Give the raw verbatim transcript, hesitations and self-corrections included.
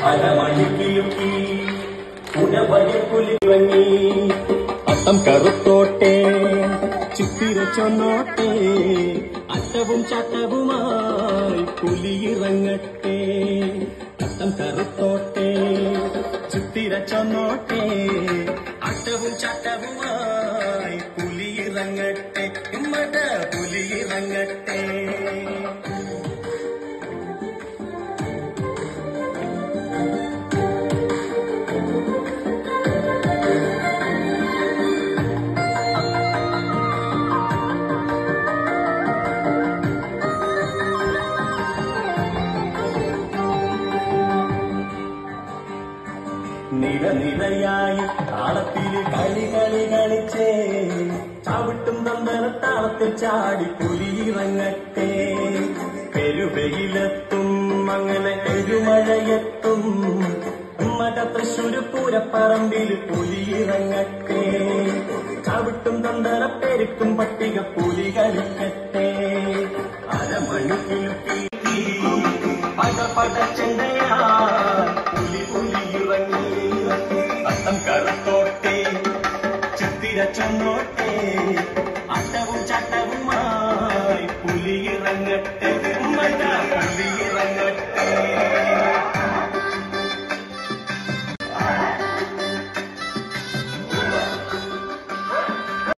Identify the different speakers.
Speaker 1: അരമണിക്കിലുക്കി ഉടവഴി പുലിവങ്ങി അത്തം കറുത്തോട്ടെ ചിത്തിര ചൊന്നോട്ടെ അട്ടവും ചട്ടവുമായി പുലിയിറങ്ങട്ടെ അത്തം കറുത്തോട്ടെ ചിത്തിര ചൊന്നോട്ടെ അട്ടവും ചട്ടവുമായി പുലിയിറങ്ങട്ടെ മത പുലിയിറങ്ങട്ടെ നിരനിരയായി താളത്തിൽ കളി കളി കളിച്ചേ ചവിട്ടും തന്തന താളത്തിൽ ചാടി പുലിയിറങ്ങട്ടെ പെരുവെയിലെത്തും അങ്ങനെ പെരുമഴയെത്തും മത തൃശ്ശൂര് പൂരപ്പറമ്പിൽ പുലിയിറങ്ങട്ടെ ചവിട്ടും തന്തന പെരുക്കും പട്ടിക പുലി കളിക്കട്ടെ അരമണിക്കിലുക്കി പട പട ചെണ്ടയാ പുലി പുലിയിറങ്ങി അത്തം കറുത്തോട്ടെ ചിത്തിര ചൊന്നോട്ടെ അട്ടവും ചട്ടവുമായി പുലിയിറങ്ങട്ടെ പുലിയിറങ്ങട്ടെ